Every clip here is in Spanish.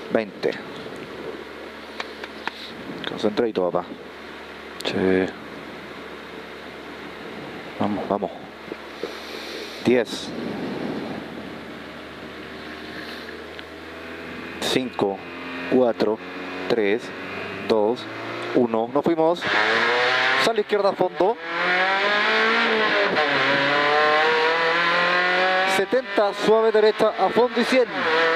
20. Concentradito, papá. Sí. Vamos, vamos. 10. 5, 4, 3, 2, 1. Nos fuimos. Sale izquierda a fondo. 70, suave derecha a fondo y 100.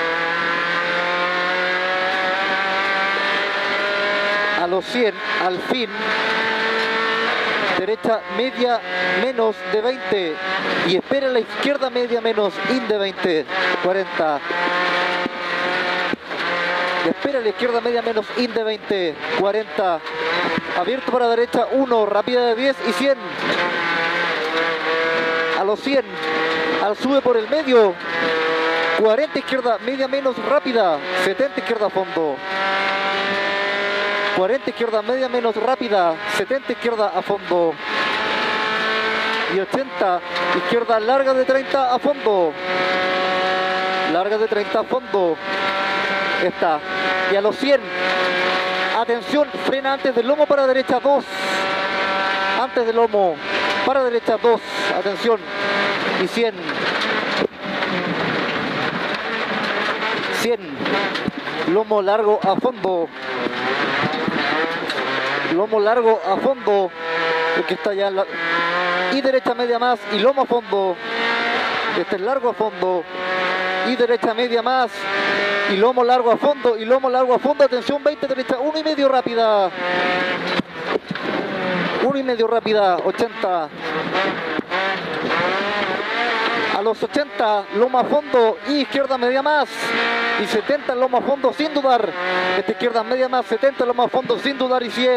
A los 100, al fin. Derecha media menos de 20. Y espera la izquierda media menos in de 20. 40. Y espera la izquierda media menos in de 20. 40. Abierto para derecha 1. Rápida de 10 y 100. A los 100. Al sube por el medio. 40 izquierda media menos rápida. 70 izquierda a fondo. 40 izquierda media menos rápida. 70 izquierda a fondo. Y 80 izquierda larga de 30 a fondo. Larga de 30 a fondo. Está. Y a los 100. Atención, frena antes del lomo para derecha 2. Antes del lomo para derecha 2. Atención. Y 100. 100. Lomo largo a fondo. Lomo largo a fondo. El que está ya en la... Y derecha media más. Y lomo a fondo. Este es largo a fondo. Y derecha media más. Y lomo largo a fondo. Y lomo largo a fondo. Atención, 20 derecha. 1,5 rápida. 1,5 rápida. 80. A los 80, lomo a fondo y izquierda media más. Y 70, lomo a fondo sin dudar. Esta izquierda media más, 70, lomo a fondo sin dudar y 100.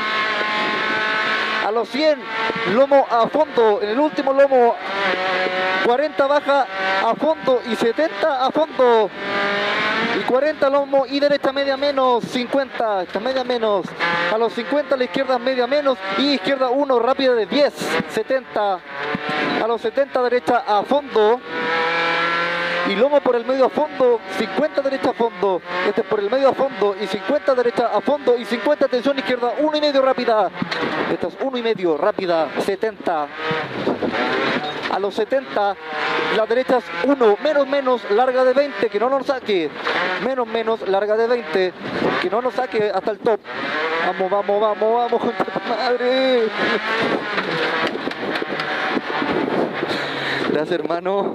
A los 100, lomo a fondo. En el último lomo, 40 baja a fondo y 70 a fondo. Y 40 lomo y derecha media menos, 50, esta media menos. A los 50 la izquierda media menos y izquierda 1, rápida de 10, 70. A los 70 derecha a fondo. Y lomo por el medio a fondo, 50 derecha a fondo. Este es por el medio a fondo y 50 derecha a fondo y 50 atención izquierda, 1,5 rápida. Esta es 1,5 rápida, 70. A los 70, la derecha es 1, menos, menos, larga de 20, que no nos saque. Menos, menos, larga de 20, que no nos saque hasta el top. Vamos, vamos, vamos, vamos, contra tu madre. Gracias, hermano.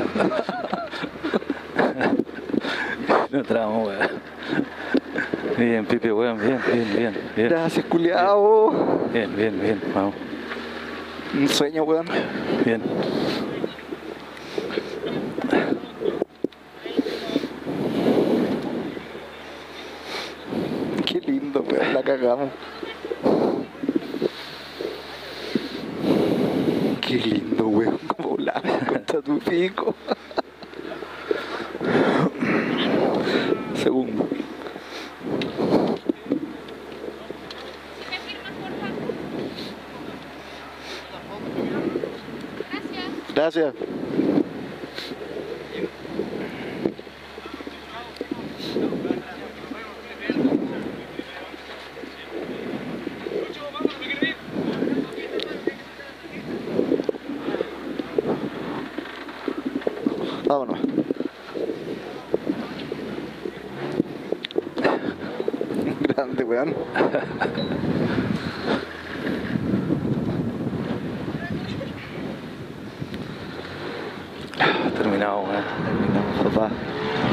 No tramo, weón. Bien, Pipe, weón, bien, bien, bien, bien. Gracias, culiao. Bien, bien, bien, vamos. Un sueño, weón. Bien. Qué lindo, weón, la cagamos. Qué lindo, weón, como volamos contra tu pico. Segundo. Gracias. Vámonos. Grande, weón. Terminado, weón. Terminamos, papá.